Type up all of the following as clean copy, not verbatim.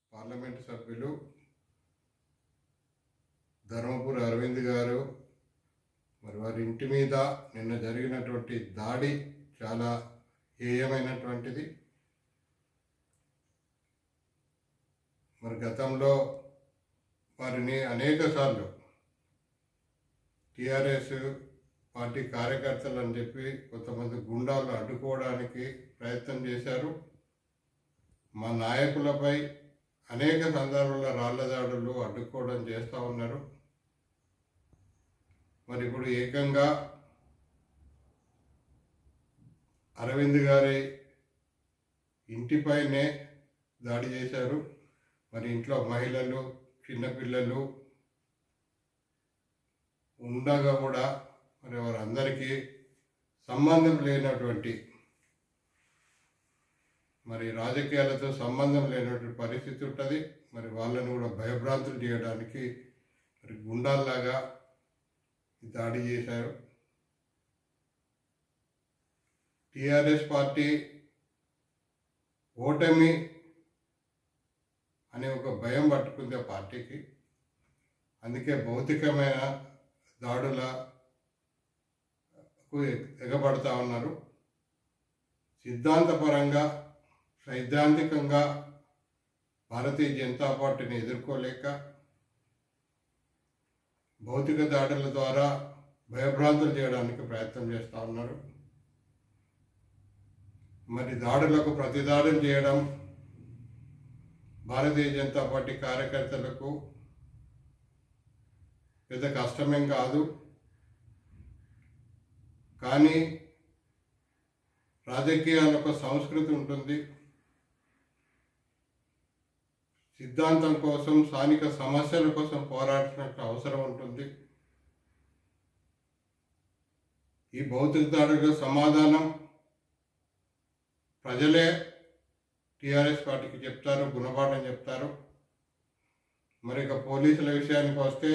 Parliament సభ్యులు ధర్మపురి అరవింద్ గారు మరి వారి ఇంటి మీద నిన్న జరిగినటువంటి దాడి చాలా హేయమైనటువంటిది. మరి గతంలో వారిని అనేకసార్లు టీఆర్ఎస్ పార్టీ కార్యకర్తలు అని చెప్పి కొంతమంది గుండాలు అడ్డుకోవడానికి ప్రయత్నం చేశారు. మా నాయకులపై అనేక సందర్భాల్లో రాళ్ల దాడులు అడ్డుకోవడం చేస్తూ ఉన్నారు. మరి ఇప్పుడు ఏకంగా అరవింద్ గారి ఇంటిపైనే దాడి చేశారు. మరి ఇంట్లో మహిళలు, చిన్నపిల్లలు ఉండగా కూడా మరి వారందరికీ సంబంధం లేనటువంటి, మరి రాజకీయాలతో సంబంధం లేనటువంటి పరిస్థితి ఉంటుంది. మరి వాళ్ళని కూడా భయభ్రాంతులు చేయడానికి మరి గుండాల్లాగా దాడి చేశారు. టీఆర్ఎస్ పార్టీ ఓటమి అనే ఒక భయం పట్టుకుంది ఆ పార్టీకి. అందుకే భౌతికమైన దాడులకు ఎగబడతా ఉన్నారు. సిద్ధాంతపరంగా, సైద్ధాంతికంగా భారతీయ జనతా పార్టీని ఎదుర్కోలేక భౌతిక దాడుల ద్వారా భయభ్రాంతులు చేయడానికి ప్రయత్నం చేస్తూ ఉన్నారు. మరి దాడులకు ప్రతిదాడులు చేయడం భారతీయ జనతా పార్టీ కార్యకర్తలకు పెద్ద కష్టమేం కాదు. కానీ రాజకీయాలకు సంస్కృతి ఉంటుంది. సిద్ధాంతం కోసం, స్థానిక సమస్యల కోసం పోరాడాల్సిన అవసరం ఉంటుంది. ఈ భౌతిక దాడులకు సమాధానం ప్రజలే టీఆర్ఎస్ పార్టీకి చెప్తారు, గుణపాఠం చెప్తారు. మరి ఇక పోలీసుల విషయానికి వస్తే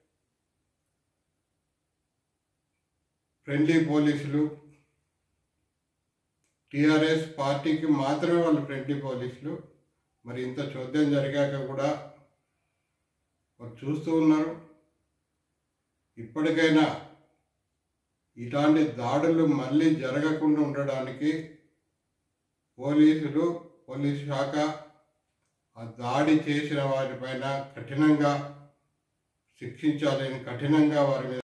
ఫ్రెండ్లీ పోలీసులు, టీఆర్ఎస్ పార్టీకి మాత్రమే వాళ్ళు ఫ్రెండ్లీ పోలీసులు. మరి ఇంత చోద్యం జరిగాక కూడా వారు చూస్తూ ఉన్నారు. ఇప్పటికైనా ఇలాంటి దాడులు మళ్ళీ జరగకుండా ఉండడానికి పోలీసు శాఖ ఆ దాడి చేసిన వారిపైన కఠినంగా శిక్షించాలని, కఠినంగా వారి మీద